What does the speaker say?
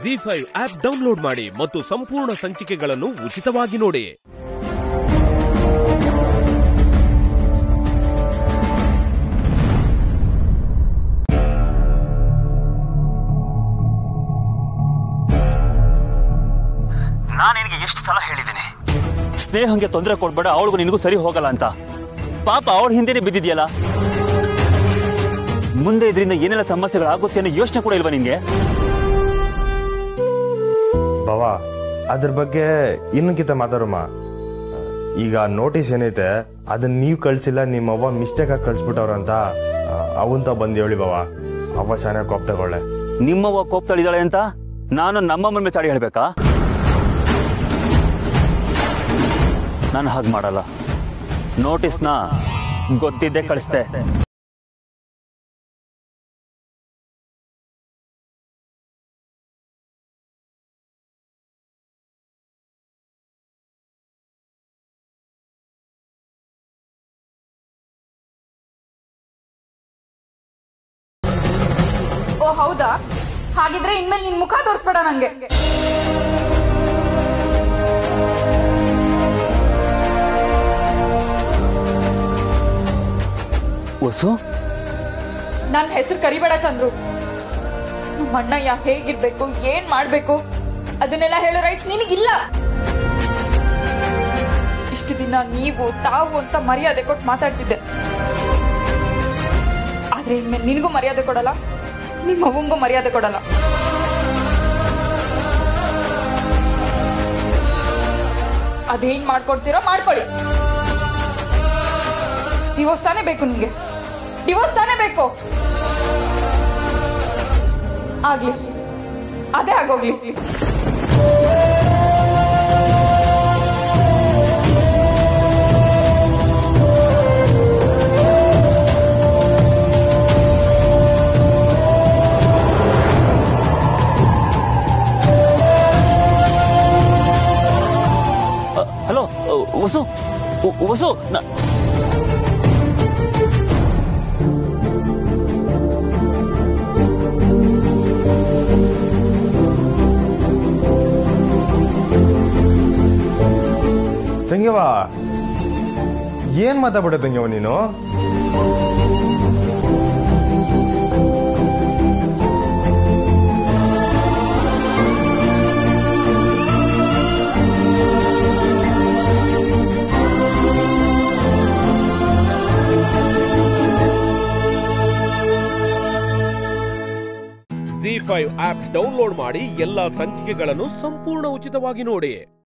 ಜಿ5 app download ಮಾಡಿ ಮತ್ತು ಸಂಪೂರ್ಣ ಸಂಚಿಕೆಗಳನ್ನು ಉಚಿತವಾಗಿ ನೋಡಿ. ನಾನು ನಿನಗೆ ಎಷ್ಟು ಸಲ ಹೇಳಿದ್ದೀನಿ, ಸ್ನೇಹಂಗೆ ತೊಂದರೆ ಕೊಡ್ಬೇಡ, ಅವಳಿಗೂ ನಿನಗೂ ಸರಿ ಹೋಗಲ್ಲ ಅಂತ. ಪಾಪ ಅವಳ ಹಿಂದೆನೆ ಬಿದ್ದಿದ್ಯಲ್ಲ, ಮುಂದೆ ಇದರಿಂದ ಏನೆಲ್ಲ ಸಮಸ್ಯೆಗಳಾಗುತ್ತೆ ಅನ್ನೋ ಯೋಚನೆ ಕೂಡ ಇಲ್ವಾ ನಿನ್ಗೆ? ಬಾವಾ, ಅದ್ರ ಬಗ್ಗೆ ಇನ್ನೊಂದ್ಕಿಂತ ಮಾತಾಡಮ್ಮ. ಈಗ ನೋಟಿಸ್ ಏನೈತೆ ಅದನ್ನ ನೀವು ಕಳ್ಸಿಲ್ಲ, ನಿಮ್ಮವ್ವ ಮಿಸ್ಟೇಕ್ ಆಗಿ ಕಳ್ಸ್ಬಿಟ್ಟವ್ರಂತ ಅವಂತ ಬಂದು ಹೇಳಿ ಬಾವಾ. ಅವ್ವ ಶಾನೆ ಕೋಪ ತಗೊಳ್ಳೆ. ನಿಮ್ಮವ್ವ ಕೋಪ ತಳಿದಾಳೆ ಅಂತ ನಾನು ನಮ್ಮಮ್ಮನ ಮೇಲೆ ಚಾಡಿ ಹೇಳ್ಬೇಕಾ? ನಾನು ಹಾಗೆ ಮಾಡಲ್ಲ. ನೋಟಿಸ್ನ ಗೊತ್ತಿದ್ದೆ ಕಳಿಸ್ದೆ. ಓ ಹೌದಾ? ಹಾಗಿದ್ರೆ ಇನ್ಮೇಲೆ ನಿನ್ ಮುಖ ತೋರಿಸ್ಬೇಡ ನಂಗೆ. ವಸು, ನನ್ನ ಹೆಸರು ಕರಿಬೇಡ ಚಂದ್ರು. ಅಣ್ಣಯ್ಯ ಹೇಗಿರ್ಬೇಕು, ಏನ್ ಮಾಡ್ಬೇಕು ಅದನ್ನೆಲ್ಲ ಹೇಳೋ ರೈಟ್ಸ್ ನಿನಗಿಲ್ಲ. ಇಷ್ಟು ದಿನ ನೀವು ತಾವು ಅಂತ ಮರ್ಯಾದೆ ಕೊಟ್ಟು ಮಾತಾಡ್ತಿದ್ದೆ, ಆದ್ರೆ ಇನ್ಮೇಲೆ ನಿನಗೂ ಮರ್ಯಾದೆ ಕೊಡಲ್ಲ, ನಿಮ್ಮ ಅವ್ವಂಗೂ ಮರ್ಯಾದೆ ಕೊಡಲ್ಲ. ಅದೇನ್ ಮಾಡ್ಕೊಡ್ತೀರೋ ಮಾಡ್ಕೊಳ್ಳಿ. ಡಿವೋರ್ಸ್ ತಾನೇ ಬೇಕು ನಿಂಗೆ? ಡಿವೋರ್ಸ್ ತಾನೇ ಬೇಕು? ಆಗ್ಲಿ, ಅದೇ ಆಗೋಗ್ಲಿ. ಹಲೋ ವಸು, ವಸು, ತಂಗ್ಯವ, ಏನ್ ಮಾತಾಡ್ಬಿಟ್ಟೆ ತಂಗ್ಯವ ನೀನು? ಜಿ5 ಆಪ್ ಡೌನ್ಲೋಡ್ ಮಾಡಿ ಎಲ್ಲಾ ಸಂಚಿಕೆಗಳನ್ನು ಸಂಪೂರ್ಣ ಉಚಿತವಾಗಿ ನೋಡಿ.